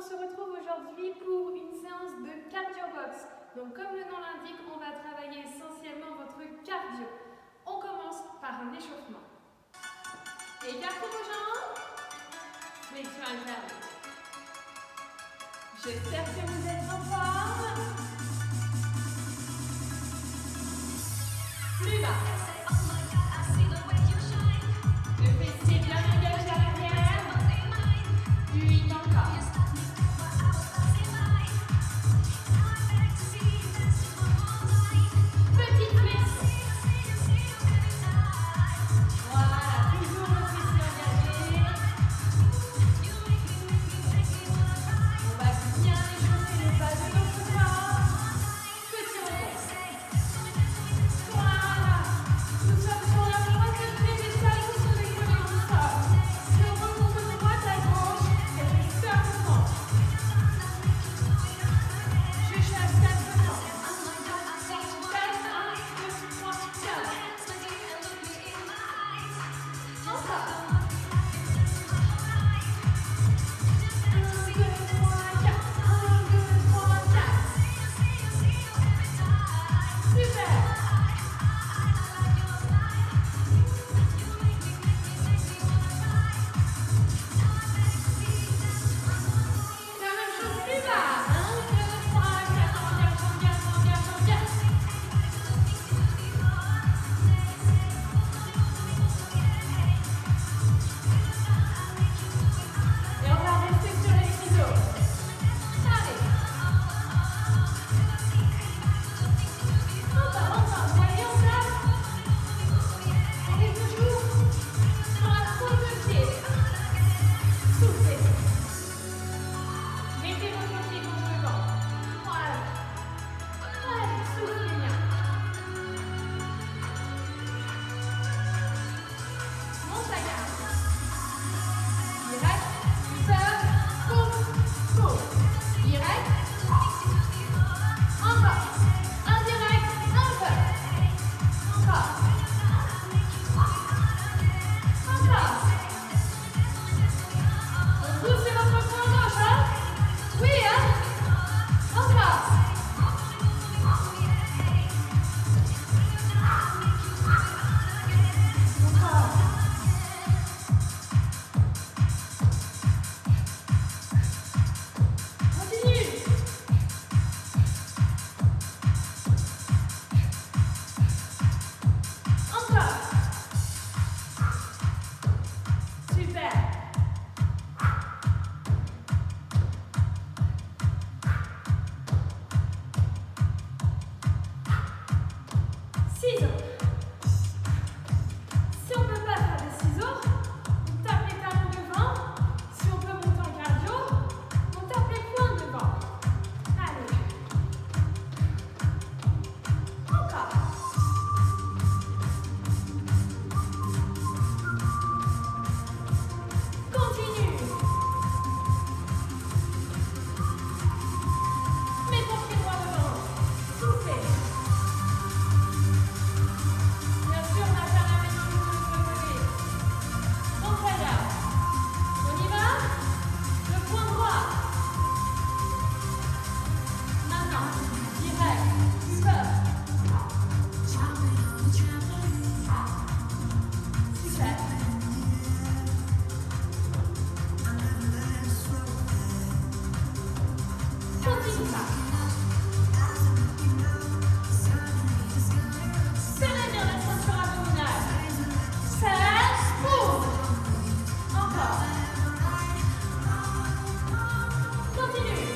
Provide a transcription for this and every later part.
se retrouve aujourd'hui pour une séance de cardio box. Donc comme le nom l'indique, on va travailler essentiellement votre cardio. On commence par un échauffement. Écartez vos jambes. Flexion alternée. J'espère que vous êtes en forme. Plus bas. Le fessier bien engagé à l'arrière. 8 encore. Petite flexion. Voilà, toujours le fessier engagé. On va bien échauffer le bas de notre corps. Petit repos. Voilà. Nous sommes sur la droite des talons sur les collets du sol. Je remonte de droite à gauche et je sors le ventre. Je chasse 4 temps. 4, 1, 2, 3, 4. Encore. 1, 2, 3, 4. 1, 2, 3, 4. Super. La même chose plus bas. 1, 2, 3, 4. Engage. Et on va rester sur les ciseaux. Allez. Encore. Voyez en place. On est toujours sur la pointe de pied. Soufflez. Mettez votre pied contre le ventre. Voilà. Allez, soufflez bien. Monte la garde. Direct, super, court. Direct. Encore. Indirect, un peu. Encore. Donc poussez votre poing gauche, hein? Oui, hein? Encore. Continue. Encore. Super. Ciseaux. Si on ne peut pas faire des ciseaux, on tape les talons devant. Si on peut monter en cardio, on tape les poings devant. Allez. Encore. Continue. Mets ton pied droit devant. Soufflez. Bien sûr, on alterne la main dans l'autre côté. Donc voilà. On y va. Le point droit. Maintenant, direct. Super. Super. Continue ça. Serrez bien la ceinture abdominale. Serre, ouvre. Encore. Continue.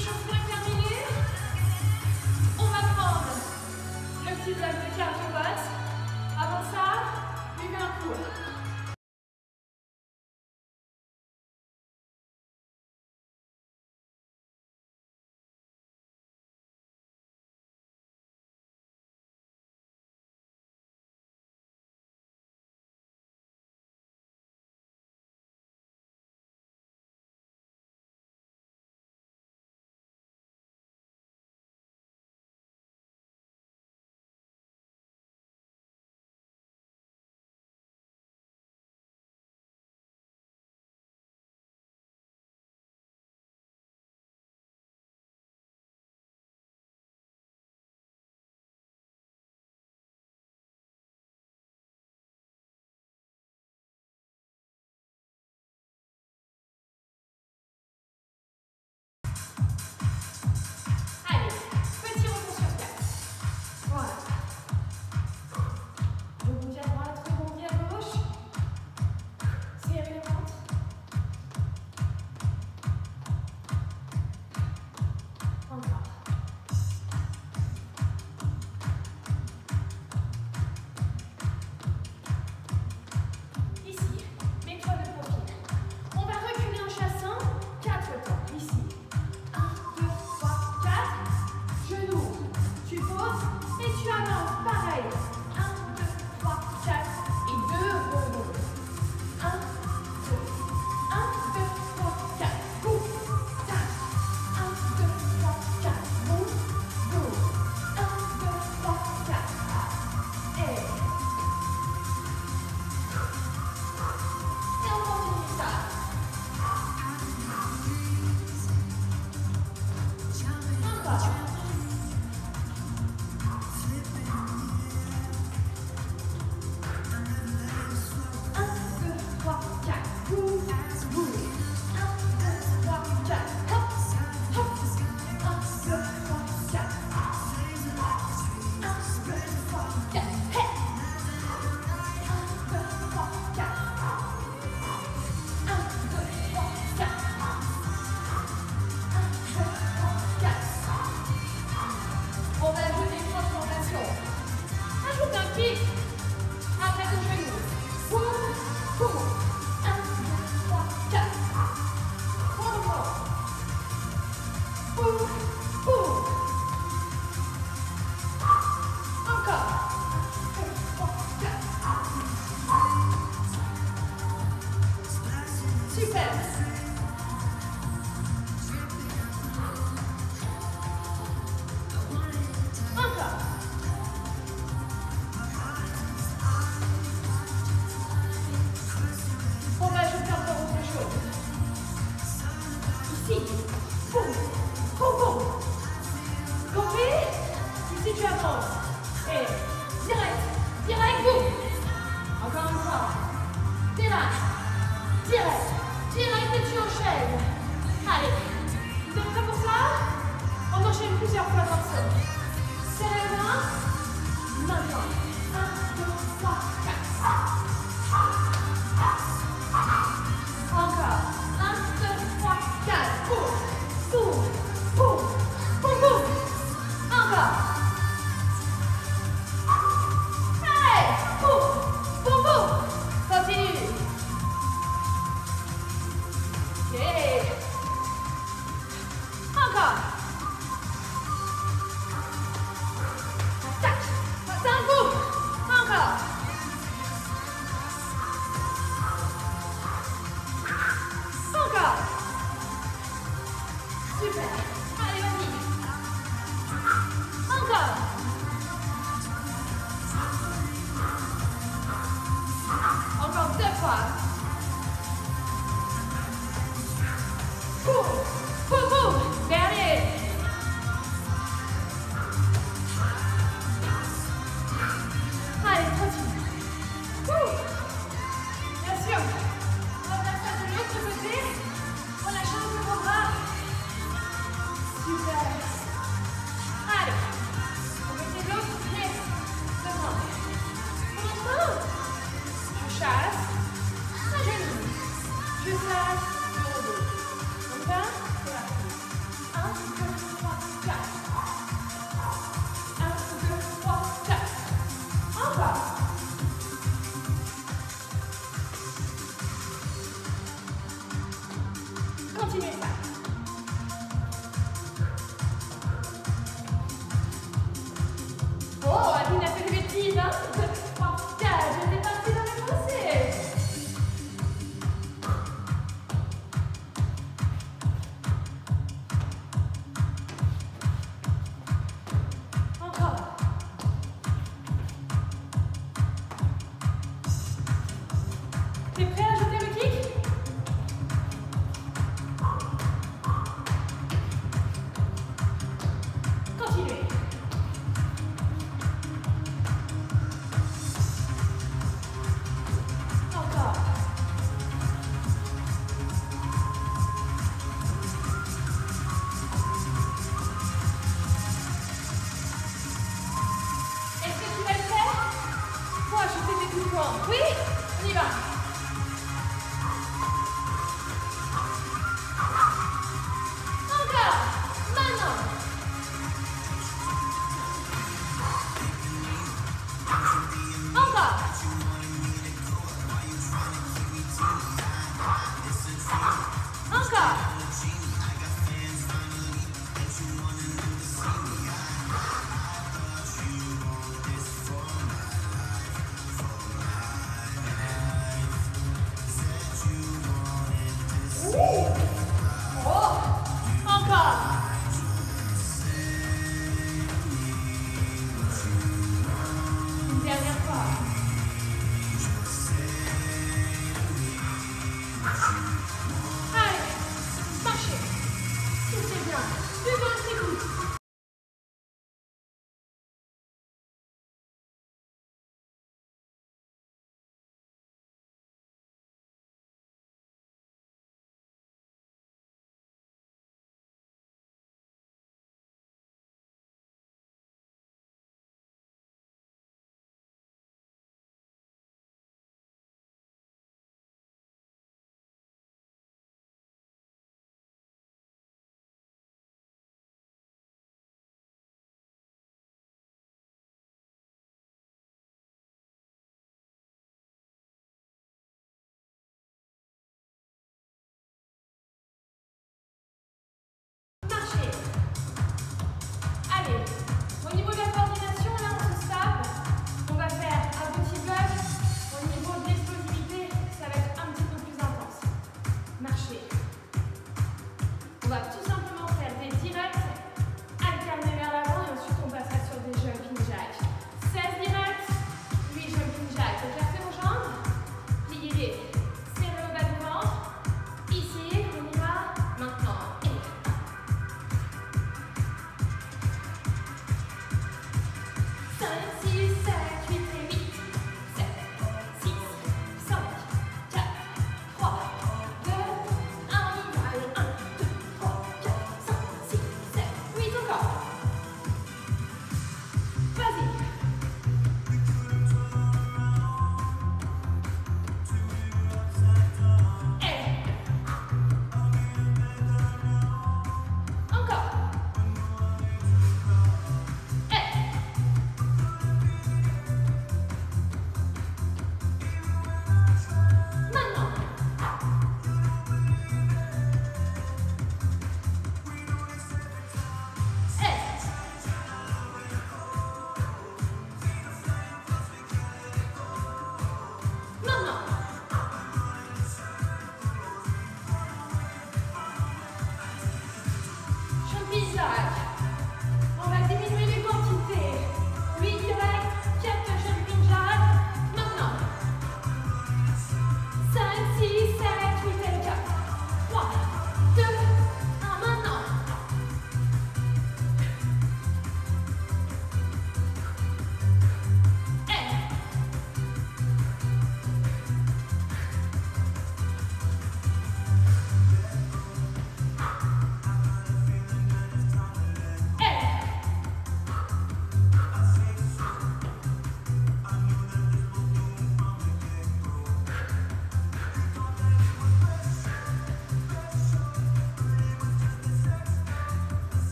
L'échauffement est terminé. On va prendre le petit bloc de cardio box. Avant ça, buvez un coup.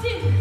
Martine.